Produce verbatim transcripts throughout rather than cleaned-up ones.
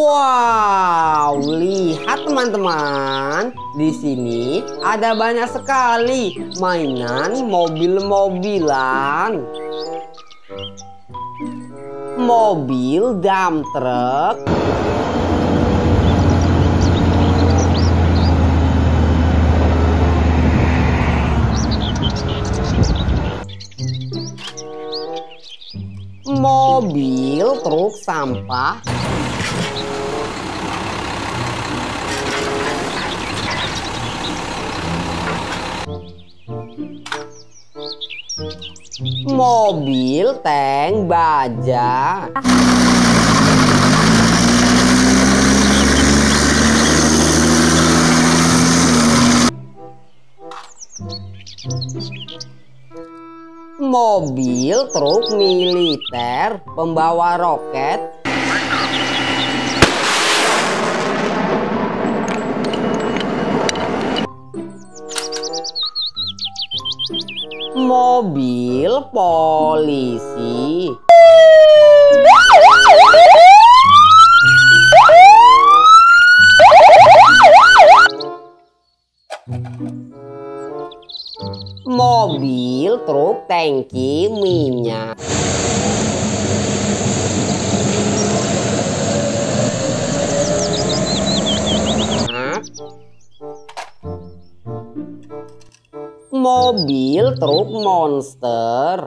Wow, lihat teman-teman, di sini ada banyak sekali mainan mobil-mobilan. Mobil dump truck, mobil truk sampah, mobil tank baja, mobil truk militer pembawa roket, mobil polisi, mobil truk tangki minyak, mobil truk monster,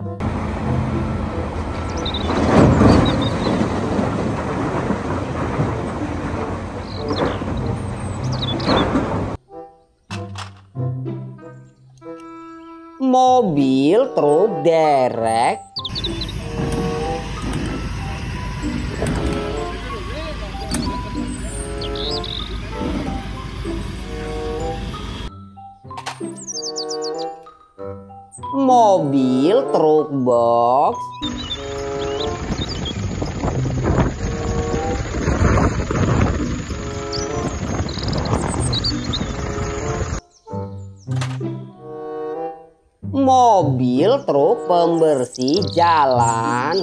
mobil truk derek, mobil truk box, mobil truk pembersih jalan,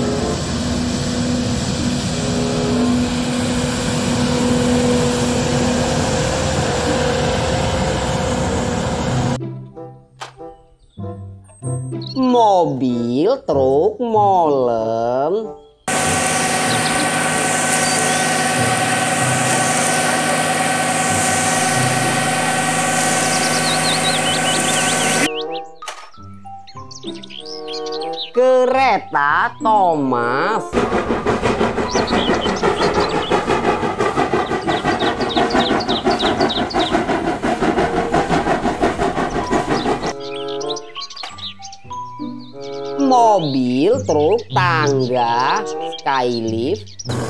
mobil truk molen, kereta Thomas, mobil truk tangga Skylift,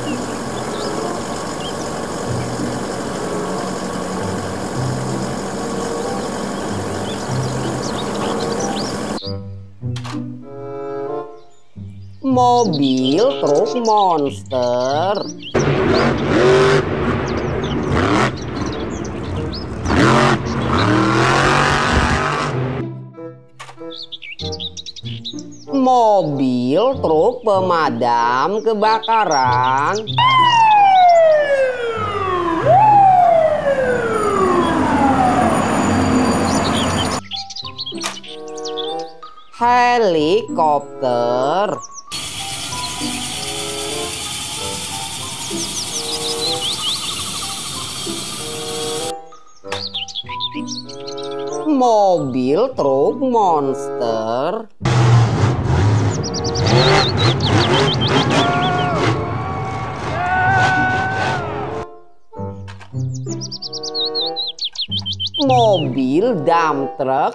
mobil truk monster, mobil truk pemadam kebakaran, helikopter, mobil truk monster, mobil dump truck,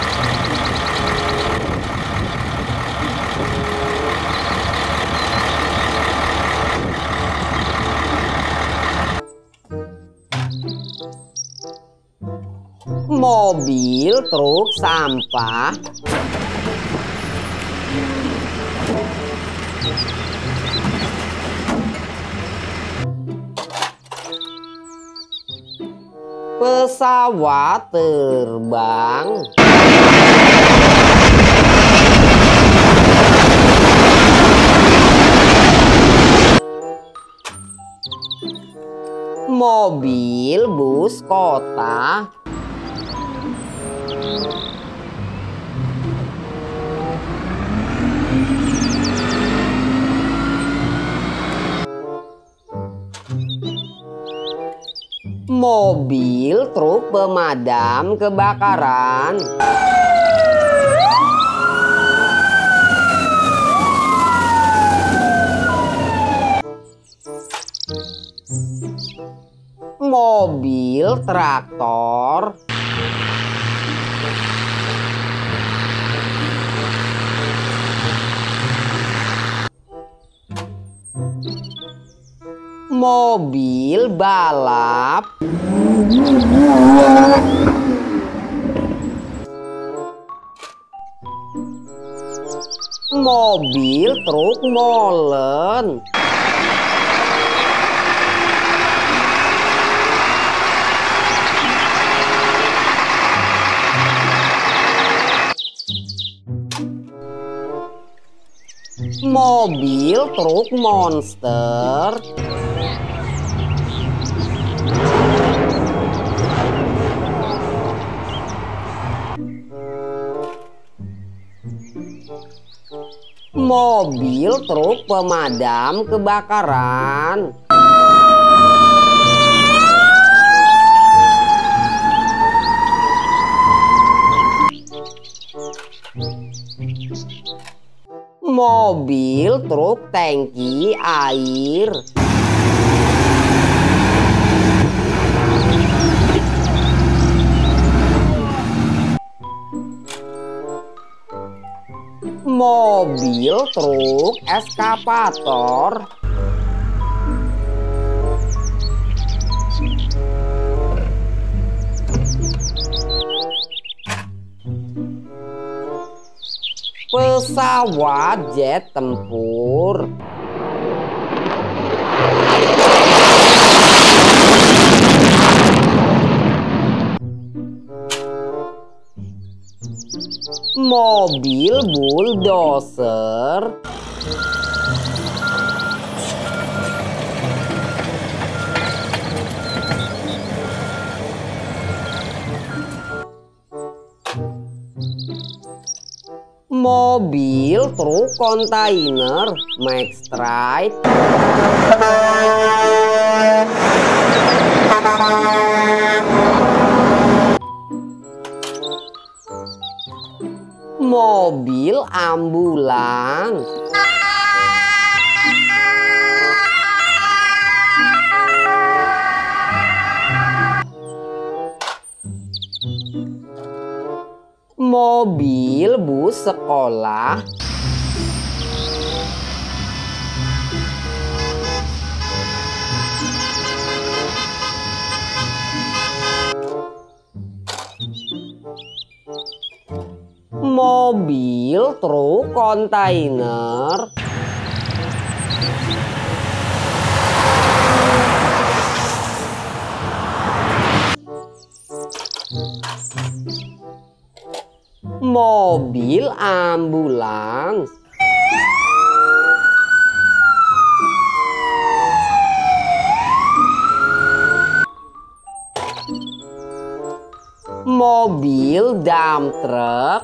mobil truk sampah, pesawat terbang, Mobil bus kota. Mobil truk pemadam kebakaran. Mobil traktor. Mobil balap. Mobil truk molen. Mobil truk monster. Mobil truk pemadam kebakaran. Mobil truk tangki air. Mobil truk eskavator. Pesawat jet tempur. Mobil bulldozer. Mobil truk kontainer Maxstride. Mobil ambulans. Mobil bus sekolah. Mobil truk kontainer. Mobil ambulans. Mobil dump truck.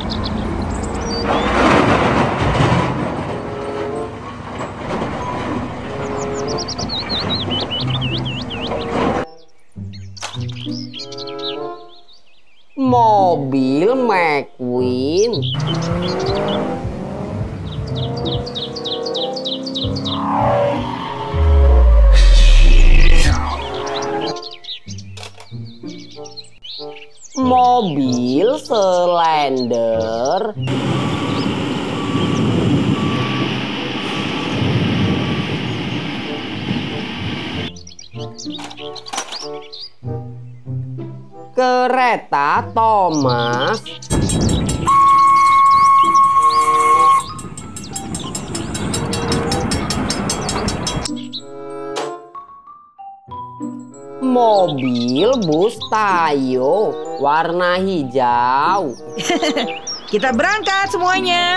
Mobil McQueen. Mobil Slender. Kereta Thomas. Mobil bus Tayo warna hijau. Kita berangkat semuanya.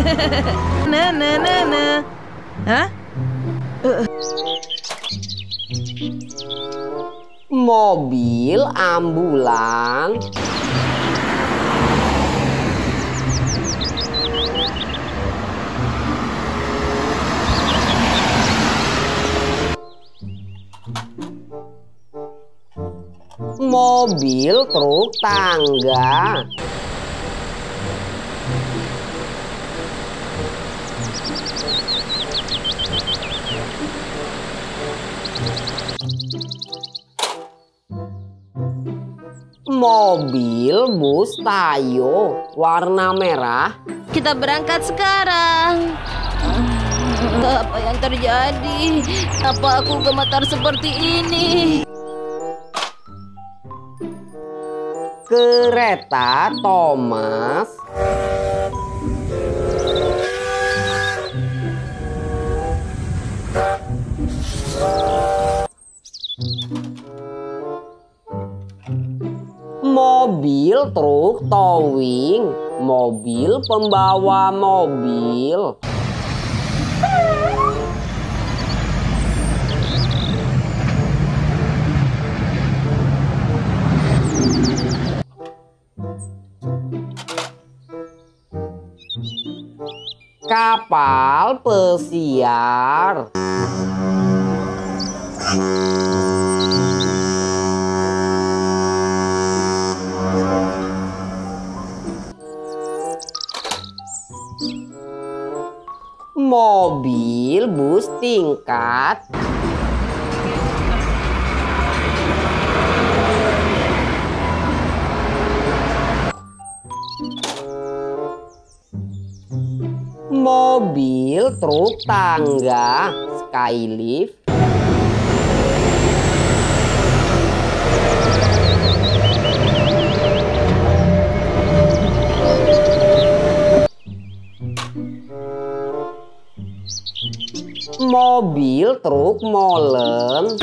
Nah, nah, nah, nah. Hah? Uh. Mobil ambulan. Mobil truk tangga. Mobil bus Tayo warna merah. Kita berangkat sekarang. Apa yang terjadi? Apa aku gemetar seperti ini? Kereta Thomas. Mobil truk towing. Mobil pembawa mobil. Kapal pesiar. Mobil bus tingkat. Mobil truk tangga Skylift. Mobil truk molen.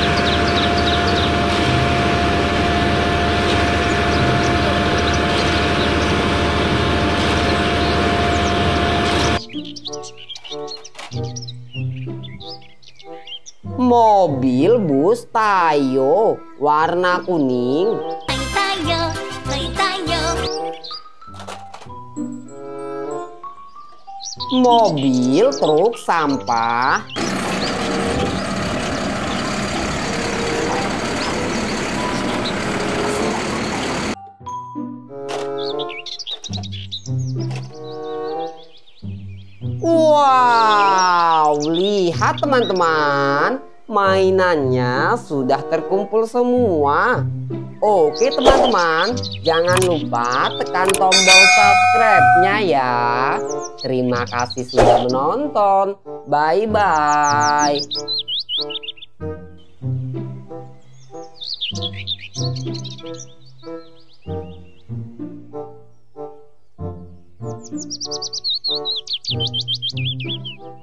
Mobil bus Tayo warna kuning. Tayo, tayo. Mobil truk sampah. Wow, lihat teman-teman, mainannya sudah terkumpul semua. Oke teman-teman, jangan lupa tekan tombol subscribe-nya ya. Terima kasih sudah menonton. Bye-bye. Thank you.